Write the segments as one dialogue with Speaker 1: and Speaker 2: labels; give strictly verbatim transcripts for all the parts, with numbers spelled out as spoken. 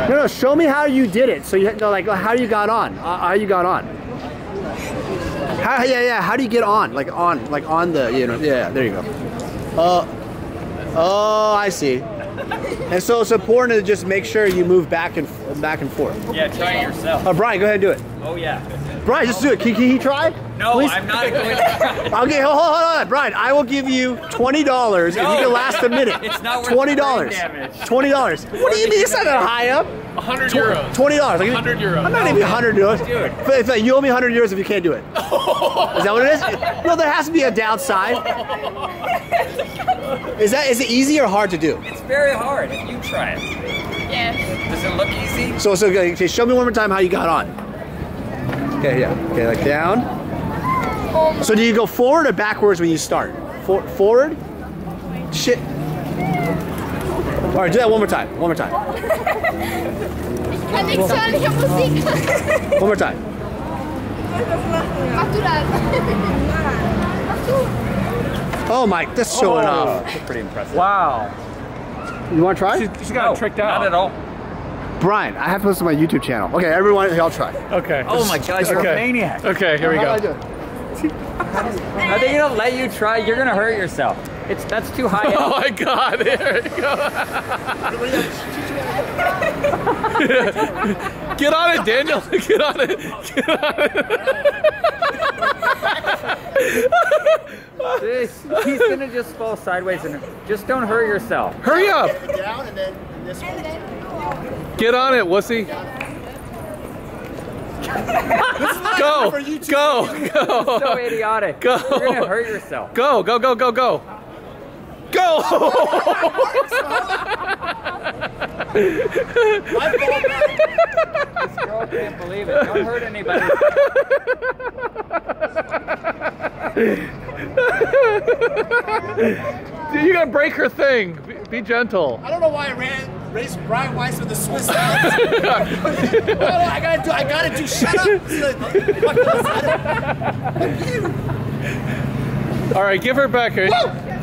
Speaker 1: No, no, show me how you did it. So you no, like how you got on. Uh, how you got on. How, yeah, yeah. How do you get on? Like on, like on the, you know. Yeah, there you go. Uh, oh, I see. And so it's important to just make sure you move back and back and forth.
Speaker 2: Yeah, try it yourself.
Speaker 1: Uh, Brian, go ahead and do it.
Speaker 2: Oh yeah.
Speaker 1: Brian, just do it. Can, can he try?
Speaker 2: No,
Speaker 1: Please?
Speaker 2: I'm not going to.
Speaker 1: Okay, hold, hold on, Brian. I will give you twenty dollars
Speaker 2: No,
Speaker 1: if you can last a minute.
Speaker 2: It's not worth
Speaker 1: twenty
Speaker 2: the
Speaker 1: dollars.
Speaker 2: brain damage.
Speaker 1: Twenty dollars. What do you mean? It's not that high up.
Speaker 3: one hundred euros.
Speaker 1: Twenty dollars.
Speaker 3: one hundred euros.
Speaker 1: I'm not even a hundred euros.
Speaker 2: Dude.
Speaker 1: But if, uh, you owe me a hundred euros if you can't do it. Is that what it is? No, there has to be a downside. Is that is it easy or hard to do?
Speaker 2: It's very hard if you try it.
Speaker 4: Yes.
Speaker 2: Does it look easy?
Speaker 1: So so okay, show me one more time how you got on. Okay, yeah. Okay, like down.
Speaker 4: Um,
Speaker 1: So do you go forward or backwards when you start? For, forward? Shit. All right, do that one more time. One more time.
Speaker 4: ich kann nichts hören, ich hab Musik.
Speaker 1: One more time.
Speaker 4: Mach du das. Mach du.
Speaker 1: Oh my, that's showing off.
Speaker 2: That's pretty impressive.
Speaker 3: Wow.
Speaker 1: You want to try?
Speaker 3: She, she got
Speaker 2: No,
Speaker 3: it tricked out.
Speaker 2: Not at all.
Speaker 1: Brian, I have to listen to my YouTube channel. Okay, everyone, here, I'll try.
Speaker 3: Okay.
Speaker 2: Oh my God, you're
Speaker 3: okay.
Speaker 2: a maniac.
Speaker 3: Okay, here we
Speaker 1: How do I
Speaker 3: go.
Speaker 1: do it?
Speaker 2: Are they gonna let you try? You're gonna hurt yourself. It's that's too high
Speaker 3: Oh
Speaker 2: up.
Speaker 3: my God, here we go. Get on it, Daniel. Get on it. Get on it.
Speaker 2: This, he's gonna just fall sideways and just don't hurt yourself.
Speaker 3: Hurry up.
Speaker 1: Down and then this one.
Speaker 3: Get on it, wussy. Go. Go. Go.
Speaker 2: So idiotic.
Speaker 3: Go.
Speaker 2: You're gonna hurt yourself.
Speaker 3: Go. Go. Go. Go. Go. Go.
Speaker 2: This girl can't believe it. Don't hurt anybody.
Speaker 3: Dude, you gotta break her thing. Be, be gentle.
Speaker 1: I don't know why I ran raced Brian Weiss with the Swiss Alps. I gotta do. I gotta do. Shut up.
Speaker 3: All right, give her back her.
Speaker 1: I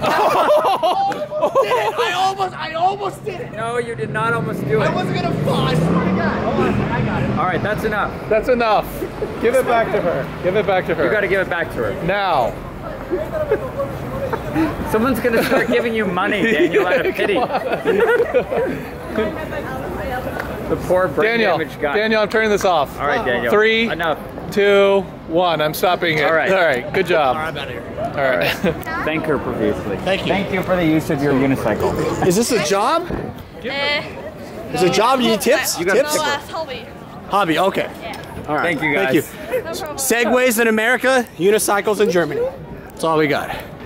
Speaker 1: almost. I almost did it.
Speaker 2: No, you did not almost do
Speaker 1: I
Speaker 2: it.
Speaker 1: wasn't gonna fall. I swear to God. Hold on. I got it.
Speaker 2: All right, that's enough.
Speaker 3: That's enough. Give it back to her. Give it back to her.
Speaker 2: You gotta give it back to her.
Speaker 3: Now.
Speaker 2: Someone's gonna start giving you money, Daniel, out of pity. The poor brain
Speaker 3: Daniel,
Speaker 2: damaged guy.
Speaker 3: Daniel, I'm turning this off.
Speaker 2: All right, Daniel.
Speaker 3: Three,
Speaker 2: Enough.
Speaker 3: two, one. I'm stopping it.
Speaker 2: All right.
Speaker 3: All right. Good job.
Speaker 1: I'm out of here.
Speaker 3: All right.
Speaker 2: Thank her profusely.
Speaker 1: Thank you.
Speaker 2: Thank you for the use of your unicycle.
Speaker 1: Is this a job?
Speaker 4: Eh.
Speaker 1: Is it a job? You need tips?
Speaker 2: You gotta
Speaker 1: tips?
Speaker 4: No, that's hobby.
Speaker 1: Hobby. Okay. All right.
Speaker 2: Thank you, guys.
Speaker 1: Thank you.
Speaker 4: No problem.
Speaker 1: Segways in America, unicycles in Germany. That's all we got.